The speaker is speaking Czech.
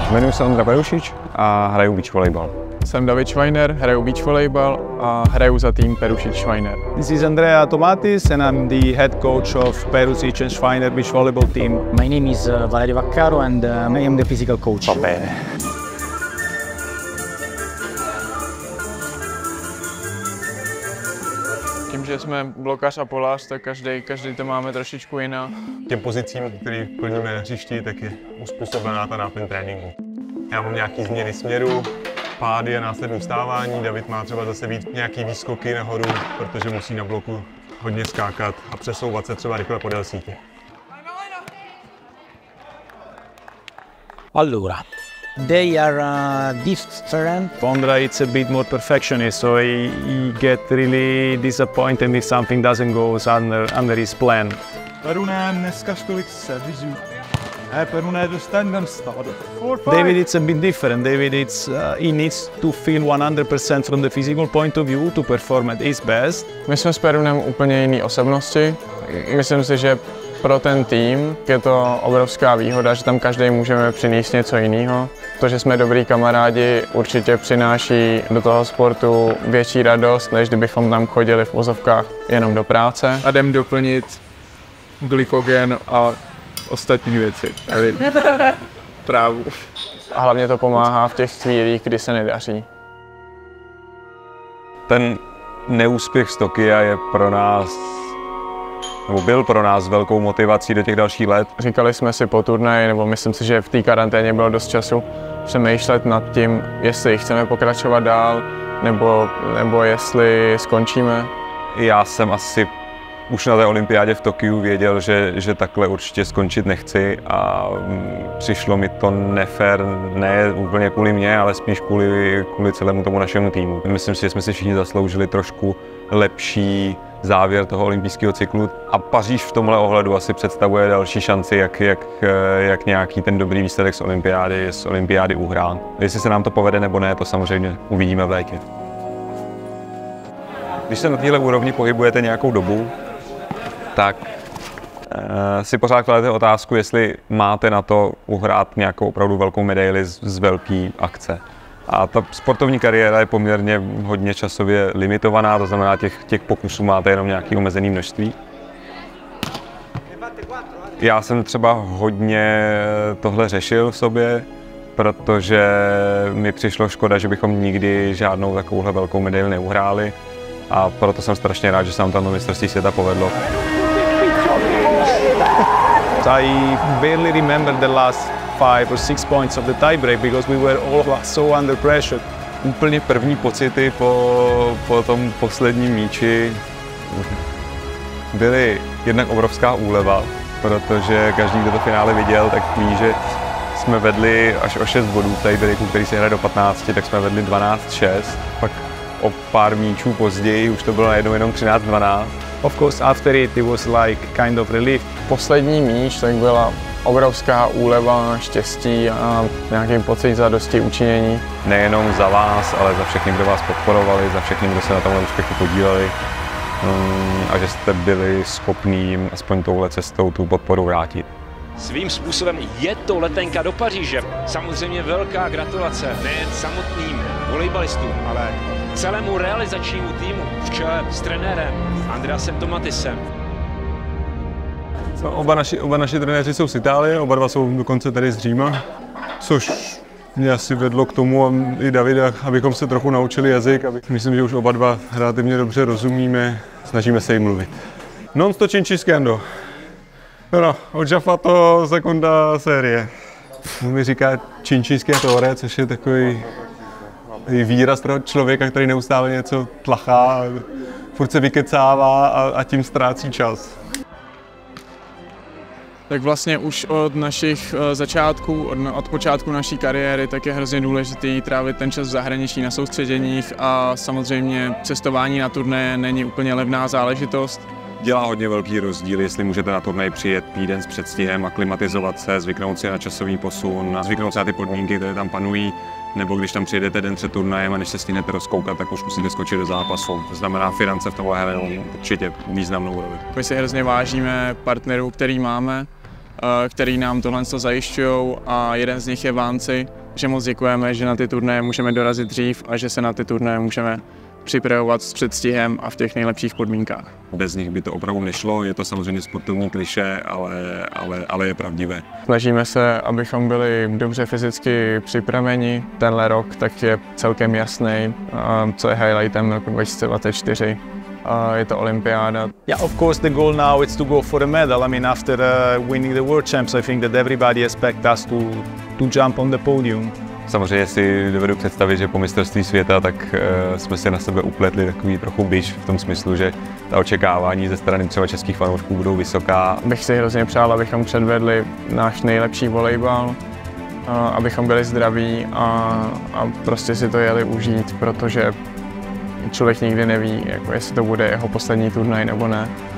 Jmenuji se Ondra Perušič a hraju beach volejbal. Jsem David Schweiner, hraju beach volejbal a hraju za tým Perušič Schweiner. This is Andrea Tomatis and I'm the head coach of Perušič and Schweiner beach volleyball team. My name is Valerio Vaccaro and I am the physical coach. Va bene. Tím, že jsme blokař a polář, tak každý to máme trošičku jiná. Těm pozicím, které plníme na hřišti, tak je uspůsobená ta náplň tréninku. Já mám nějaký změny směru, pády a následné vstávání. David má třeba zase víc nějaký výskoky nahoru, protože musí na bloku hodně skákat a přesouvat se třeba rychle podél sítě. Allora, they are different. Ondra is a bit more perfectionist, so he get really disappointed if something doesn't go under his plan. Perune dneska tolik servizů. Perune dostane ten stát. David, it's a bit different. David, he needs to feel 100% from the physical point of view to perform at his best. My jsme s Perunem úplně jiné osobnosti. Myslím si, že pro ten tým je to obrovská výhoda, že tam každý můžeme přinést něco jiného. To, že jsme dobrý kamarádi, určitě přináší do toho sportu větší radost, než kdybychom tam chodili v vozovkách jenom do práce. A jdem doplnit glykogen a ostatní věci. Trávu. A hlavně to pomáhá v těch chvílích, kdy se nedaří. Ten neúspěch z Tokia je pro nás, nebo byl pro nás velkou motivací do těch dalších let. Říkali jsme si po turnaji, nebo myslím si, že v té karanténě bylo dost času přemýšlet nad tím, jestli chceme pokračovat dál, nebo jestli skončíme. Já jsem asi už na té olympiádě v Tokiu věděl, že takhle určitě skončit nechci a přišlo mi to nefér, ne úplně kvůli mně, ale spíš kvůli celému tomu našemu týmu. Myslím si, že jsme si všichni zasloužili trošku lepší závěr toho olympijského cyklu a Paříž v tomhle ohledu asi představuje další šanci, jak nějaký ten dobrý výsledek z olympiády uhrát. Jestli se nám to povede nebo ne, to samozřejmě uvidíme v létě. Když se na téhle úrovni pohybujete nějakou dobu, tak si pořád kladete otázku, jestli máte na to uhrát nějakou opravdu velkou medaili z velké akce. A ta sportovní kariéra je poměrně hodně časově limitovaná, to znamená, těch pokusů máte jenom nějaké omezené množství. Já jsem třeba hodně tohle řešil v sobě, protože mi přišlo škoda, že bychom nikdy žádnou takovouhle velkou medaili neuhráli. A proto jsem strašně rád, že se nám tam na mistrovství světa povedlo. I barely remember the last 5 or 6 points of the tiebreak because we were all so under pressure. Úplně první pocity po tom posledním míči byly jednak obrovská úleva, protože každý, kdo to finále viděl, tak ví, že jsme vedli až o 6 bodů v tiebreaku, který se hraje do 15, tak jsme vedli 12-6. Pak o pár míčů později už to bylo najednou jenom 13-12. Of course, after it was like kind of relief. Poslední míč tak byla obrovská úleva, štěstí a nějaký pocit zadosti učinění. Nejenom za vás, ale za všechny, kdo vás podporovali, za všechny, kdo se na tomhle úspěchu podíleli a že jste byli schopní jim aspoň touhle cestou tu podporu vrátit. Svým způsobem je to letenka do Paříže. Samozřejmě velká gratulace nejen samotným volejbalistům, ale celému realizačnímu týmu v čele s trenérem Andreasem Tomatisem. Oba naši trenéři jsou z Itálie, oba dva jsou dokonce tady z Říma, což mě asi vedlo k tomu, i Davida, abychom se trochu naučili jazyk. Myslím, že už oba dva relativně dobře rozumíme, snažíme se jim mluvit. Non sto cincischiando. No, ho già fatto seconda serie. On mi říká cincischiatore, což je takový výraz pro člověka, který neustále něco tlachá, furt se vykecává a tím ztrácí čas. Tak vlastně už od našich začátků, od počátku naší kariéry, tak je hrozně důležitý trávit ten čas v zahraničí na soustředěních a samozřejmě cestování na turnaje není úplně levná záležitost. Dělá hodně velký rozdíl, jestli můžete na turnaj přijet týden s předstihem, aklimatizovat se, zvyknout si na časový posun, zvyknout se na ty podmínky, které tam panují, nebo když tam přijedete den před turnajem a než se stihnete rozkoukat, tak už musíte skočit do zápasu. To znamená, finance v tomhle hrají určitě významnou roli. My si hrozně vážíme partnerů, který máme, který nám tohle zajišťují, a jeden z nich je Vánci, že moc děkujeme, že na ty turnaje můžeme dorazit dřív a že se na ty turnaje můžeme připravovat s předstihem a v těch nejlepších podmínkách. Bez nich by to opravdu nešlo, je to samozřejmě sportovní klišé, ale je pravdivé. Snažíme se, abychom byli dobře fyzicky připraveni. Tenhle rok tak je celkem jasný, co je highlightem roku 2024. Je to olympiáda. Yeah, of course the goal now is to go for a medal. I mean, after winning the World Champs, I think that everybody expects us to jump on the podium. Samozřejmě si dovedu představit, že po mistrovství světa tak jsme si na sebe upletli takový trochu bič v tom smyslu, že ta očekávání ze strany třeba českých fanoušků budou vysoká. Bych si hrozně přál, abychom předvedli náš nejlepší volejbal, abychom byli zdraví a prostě si to jeli užít, protože člověk nikdy neví, jako jestli to bude jeho poslední turnaj nebo ne.